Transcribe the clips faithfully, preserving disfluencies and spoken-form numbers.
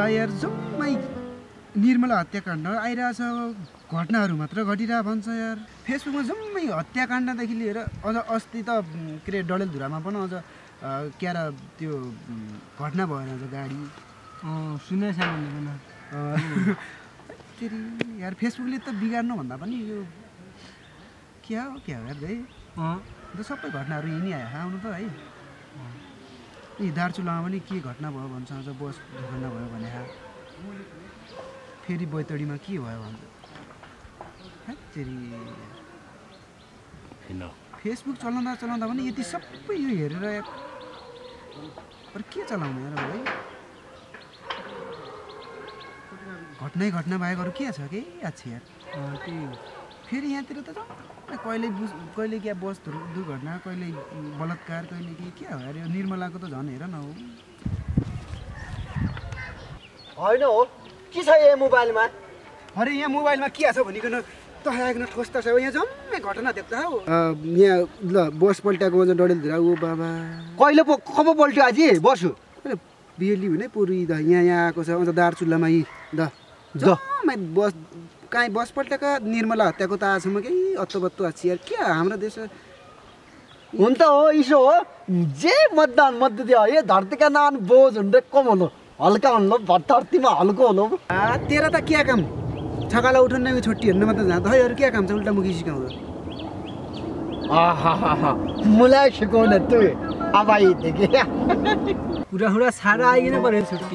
यार जम्मै निर्मला हत्याकाण्ड आइरहेछ घटनाहरू मात्र घटिरहेको भन्छ यार फेसबुकमा जम्मै हत्याकाण्डदेखि लिएर अझ अस्ति त के अरे डडेलधुरामा पनि अझ क्या र त्यो घटना भएन अझ गाडी सुने छैन तेरि यार फेसबुकले त बिगार्नु भन्दा पनि यो क्या हो क्या हो यार है अन्त सबै घटनाहरू यही नै आयो आउनु त है यी दार्चुलामा पनि के घटना भयो भन्छ अझ बस दुर्घटना भयो भने फेरि बैतडीमा के भयो भन्छ तेरि फेसबुक चलाउँदा चलाउँदा पनि यति सबै यो हेरेर के चलाउने यार है घटनै घटना बाहेक अरू के छ कि याद छ यार फेरि यहाँतिर त कहिले कहिले क्या बस दुर्घटना कहिले बलात्कार कहिले के के हो यार यो निर्मलाको त झन् हेर न हो होइन हो के छ यो मोबाइलमा अरे यहाँ मोबाइलमा के छ भनिकन तहाइकन ठोस्ता छ यहाँ जम्मै घटना देख्दा हो यहाँ ल बस पल्ट्याएको अझ डडेलधुरा ओ बाबा कहिले पो कब पल्ट्यो आज बस बिहेली हुने पुरी द यहाँ यहाँ आएको छ अझ दार्चुलामा यी द जम्मै बस कहीँ बस पल्ट्याएको निर्मला हत्याको त आजसम्म केही अत्तोबत्तो आछि यार क्या हाम्रो देश हुन त हो इसो हो जे मतदान मत दियो ये धरती का नाम बोझ हुँदै कम होलो हल्का हुनु धरतीमा हल्को होलो तेरा त क्या काम छकाला उठन नै छोटी हेर्न मात्र जाँदा है अरू क्या काम छ उल्टा मुखी सिकाउँदा आहा मलाई सिकाउने तु अब आइदेखि कुरा कुरा सारा आइकिन पऱ्यो छुट्टी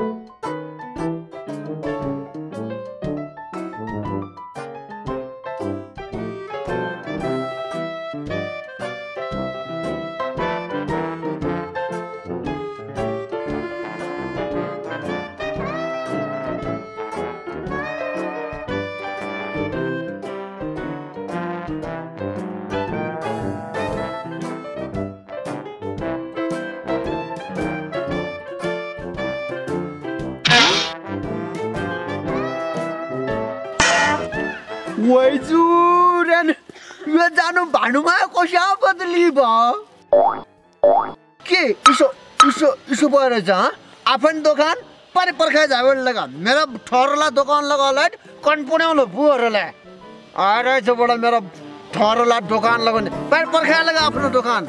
वैजुरन यो जानु भानुमा कसो बदली भयो के इसो इसो इसो भएर छ आफन दोकान पर पर्खा जावे लगा मेरा ठहरला दोकान लगा लाइट कन पुण्याउलो बुहरुले अरे छ बडा मेरा ठहरला दोकान लगाउने पर पर्खा लगा आफ्नो दोकान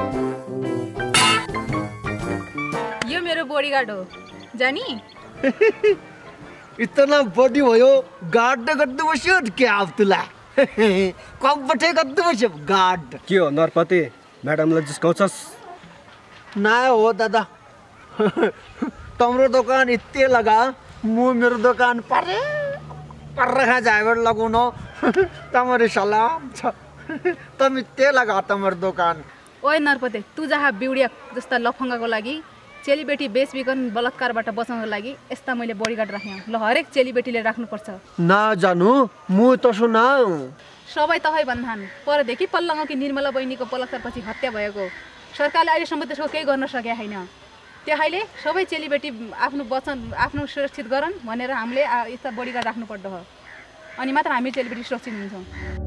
यो मेरो बॉडीगार्ड हो जानी इतना बॉडी भयो गार्ड गर्दै बस्यो के आफ तुला कब बठे गर्दै बस्यो गार्ड के हो नरपति म्याडमलाई जिस्काउँछस् ना हो दादा तम्रो दोकान इत्ते लगा मु मेरो दोकान परे पर रखा जाइवर लगाउनो तमरे सलाम छ तम इत्ते लगा तमर दोकान ओए नरपते तू जहाँ बिउडिया जस्ता लफंगाको लागि चेलीबेटी बेचबिखन बलात्कारबाट बचाउनको लागि यस्ता मैले बडीगार्ड राखेँ ल हरेक चेलीबेटीले राख्नुपर्छ ना जानु मु तसो ना सबै तहै भन्दान परदेखि पल्लाङको कि निर्मला बहिनीको बलात्कारपछि हत्या भएको सरकारले अहिलेसम्म त्यसको केही गर्न सकेको छैन त्यसैले सबै चेलीबेटी आफ्नो वचन आफ्नो सुरक्षित गरन् भनेर हामीले यस्ता बडीगार्ड राख्नु पर्दो हो अनि मात्र हामी चेलीबेटी सुरक्षित हुन्छौँ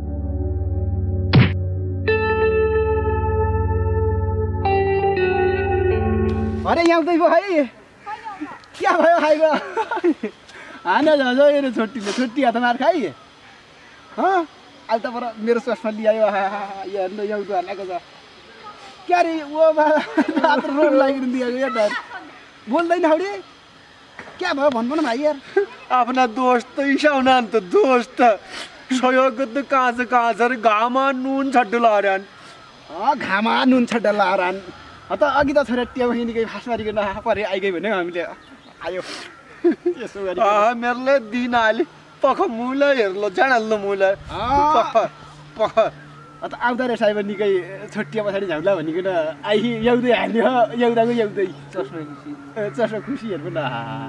अरे यहाँ भयो है क्या भयो खाइगयो हान झझो यो छोटीले छोटी हात मार खाइ हँ अहिले त पर मेरो स्वास्थ्य लिआयो हेर्नु एउटा हालेको छ क्या रे ओ मात्र रोड लागिरहनु दिएको यार बोल्दैन हाउडे क्या भयो भन्नु न भाइ यार आफ्ना दोस्त इसाउन त दोस्त सहयोग त कहाँ छ कहाँ छ रे घामा नुन छड्डु लारान घामा नुन छड्डु लारान त अघि त छोरा टिया बहिनीकै फास मारिकन परे आइगयो भने हामीले आयो यसो गरी मेरोले दिन आले पख मुला हेर्लो जाडल्लो मुला पख पख त आउँदा रे साइब निकै छोटिया पछाडि झ्याउला भनिकन आइ एउदै हाल्यो एउदाको एउदै चस्मा खुसी चस्मा खुसी हेर्नु न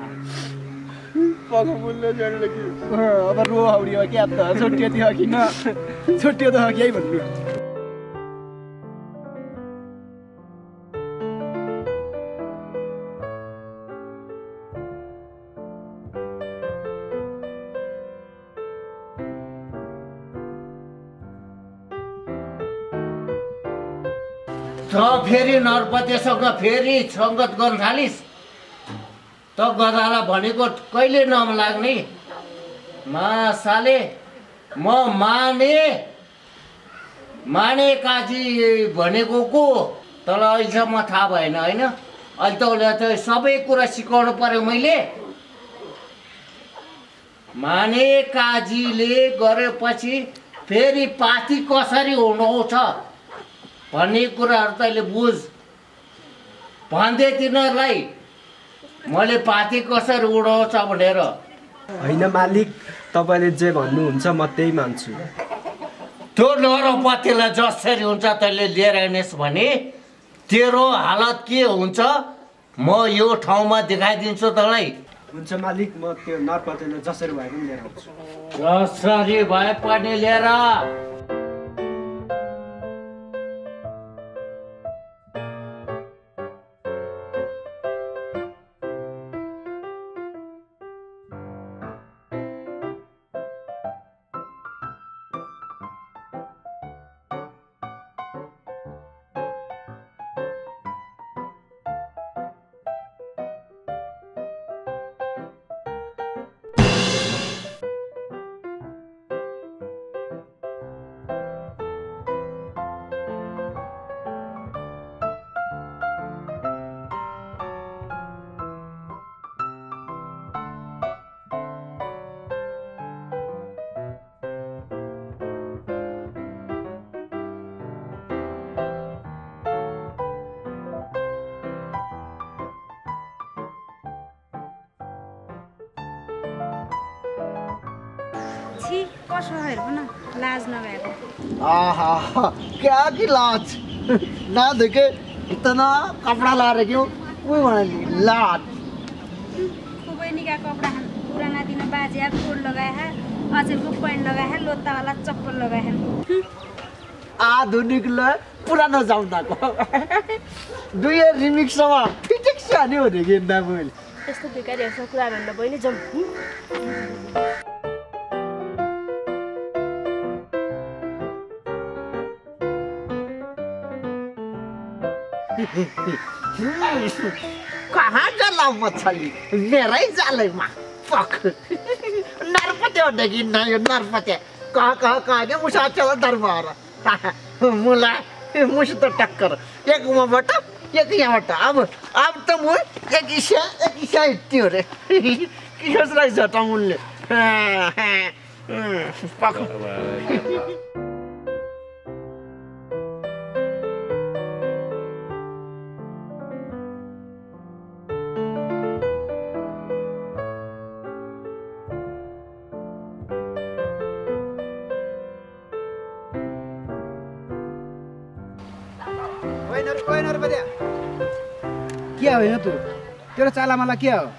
पख मुला जाडल्लो कि अब रो हाउडियो के त छोटिया थियो कि न छोटिया त के भन्नु त फेरि नरपतिसँग फेरि सङ्गत गर्न थालिस् त गधालाई भनेको कहिले नलाग्ने मासाले म माने माने काजी भनेको को तँलाई अहिलेसम्म थाहा भएन होइन अहिले त उसले त सबै कुरा सिकाउनु पर्यो मैले माने काजीले गरेपछि फेरि पाती कसरी उडाउँछ भन्ने कुराहरू तैँले बुझ भन्दै तिनीहरूलाई मैले पाती कसरी उडाउँछ भनेर होइन मालिक तपाईँले जे भन्नुहुन्छ म त्यही मान्छु त्यो नरपतिलाई जसरी हुन्छ तैँले लिएर हिँडेस् भने तेरो हालत के हुन्छ म यो ठाउँमा देखाइदिन्छु तँलाई हुन्छ मालिक म त्यो नरपतिलाई जसरी भए पनि लिएर आउँछु जसरी भए पनि लिएर छि कसो हेर्नु न लाज नभएको आहा क्या की लाज ना देखे इतना कपड़ा ला रहे क्यों कोई बना लाज खुबै निका कपडा पुराना दिन बाजे कोट लगाए है अचेलको पैंट लगाए है लोत्ता वाला चप्पल लगाए है आधुनिक ल पुरानो जमानाको दुई रिमिक्समा फिटिक सानी हो रे गेन्दा मैले यस्तो बेकारीहरुसँग कुरा गर्न बहिनी जाउँ कहाँ जाला मछली मेरै जालैमा पक नरपते हो देखि न यो नरपते कहाँ कहाँ कहाँ के मुसा चला दरबार मुला मुस तो टक्कर एक वहाँबाट एक यहाँबाट अब अब त म एक इसा एक इसा हिट्टी हो रे किस रहेछ त मुलले पक क्या हो तँ तेरो चालामाला क्या हो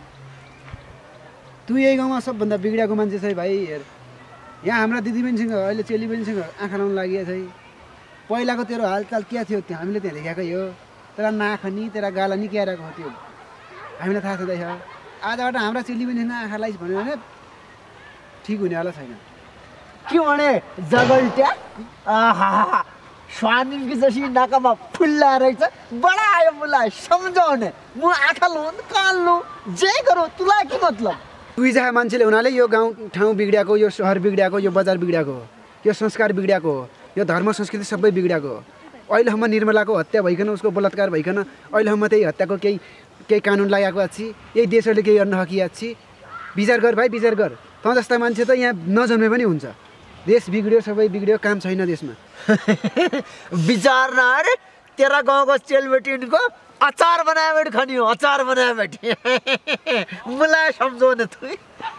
तँ यही गाउँमा सबभन्दा बिग्रिएको मान्छे छ भाइ हेर यहाँ हाम्रा दिदीबहिनीसँग अहिले चेलीबहिनीसँग आँखा लाउनु लागि छ पहिलाको तेरो हालचाल क्या थियो त्यो हामीले त्यहाँ लेखेकै हो तेरा नाक नि तेरा गाला नि क्या रहेको थियो हामीलाई थाहा छँदैछ आजबाट हाम्रा चेलीबहिनीसँग आँखा लाइस् भन्यो भने ठिक हुनेवाला छैन के भने जगल्ट्या आहा स्वानीकी जसी नाकामा फुल्ला रहेछ बडा आयो मलाई सम्झाउने म आँखा लुन कान लु जे गरौ तुलाई के मतलब दुई जहाँ मान्छेले हुनाले यो गाउँ ठाउँ बिग्रिएको यो सहर बिग्रिएको यो बजार बिग्रिएको यो संस्कार बिग्रिएको यो धर्म संस्कृति सबै बिग्रिएको अहिलेसम्म निर्मलाको हत्या भइकन उसको बलात्कार भइकन अहिलेसम्म त्यही हत्याको केही केही कानुन लगाएको अछि यही देशहरूले केही गर्न सकिएको अछि विचार गर भाइ विचार गर तँ जस्ता मान्छे त यहाँ नजन्मे पनि हुन्छ देश बिग्रियो सबै बिग्रियो काम छैन देशमा विचार न अरे तेरा गाउँको चेलबेटीको अचार बनाए बैठ खानी हो अचार बनाए बैठी मलाई सम्झाउने तु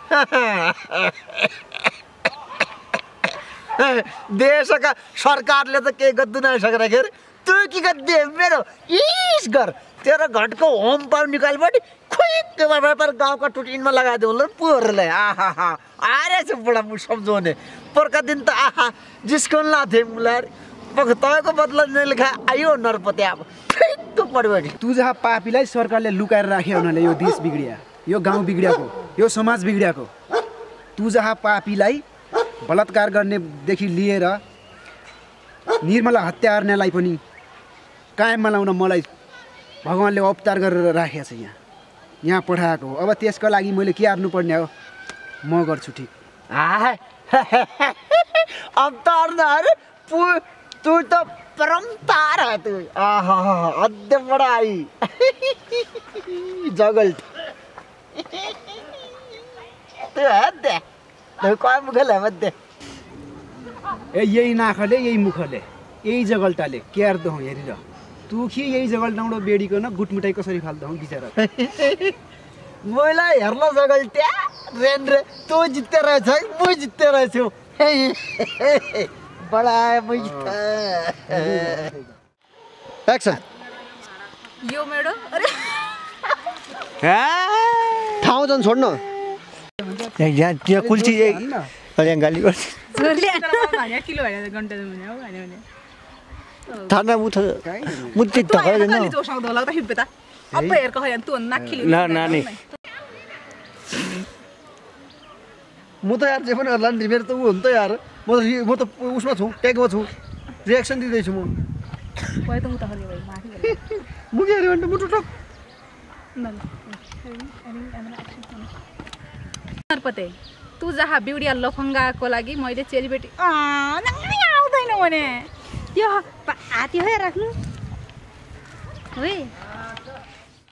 देशका सरकारले त केही गर्दैन सकेर तू के गर्दे मेरो इस घर तेरो घटको होम पावर निकालबटी खुइक व्यापार गाउँका टुटिनमा लगाइदिउँ ल पोहरलाई आहा हा आरे छ बडा मु सम्झाउने पर्का दिन त आहा जिस्कोन लाथे मुलार पक तपाईँको बदला नलेखा आयो नरपते अब ठिक पडबडी तू जहाँ पापीलाई सरकारले लुकाएर राख्यो हुनाले यो देश बिग्रिया यो गाउँ बिग्रिएको यो समाज बिग्रिएको तू जहाँ पापीलाई बलात्कार गर्नेदेखि लिएर निर्मला हत्या गर्नेलाई पनि कायममा लाउन मलाई भगवानले अवतार गरेर राखेको छ यहाँ यहाँ पठाएको हो। अब त्यसको लागि मैले के हार्नु पर्ने हो? म गर्छु ठिक। अब तार्न अरे पु तू तो परमतार है तू। आहा हद बड़ा आई जगल तू हद दे तू काय मुखले मत दे ए यही नाखले यही मुखले यही जगल्टाले केयर दो हेरिर तू के यही जगल्टाउँडो बेडीको न गुटमुटाई कसरी फाल्दो हौ बिचारा मलाई हेर्न जगल्ट्या रेन रे तू जित्ते रहेछ म जित्ते रहेछु बडा मुइता एक्सन यो मेरो अरे ठाउँ झन् छोड्न यहाँ त्यहाँ कुल्ची अरे गाली गर्छ किलो भने घन्टा भने हो भने भने थाना मुथ मुत्ति ढकाइदैन गाली जोसाउँदो होला त हिब्बे त अब हेर कहे तु नाखिली ल नानी म त यार जे पनि होला नि मेरो त उ हो नि त यार म त म त उसमा छु ट्यागमा छु रिएक्सन दिँदैछु म भयो त म त हरि भाइ माथि म के अरे भन्नु मुटु टक नरपते तू जहाँ बिउडिया लफङ्गाको लागि मैले चेलीबेटी आउँदैन भने त्यो हाती हो राख्नु है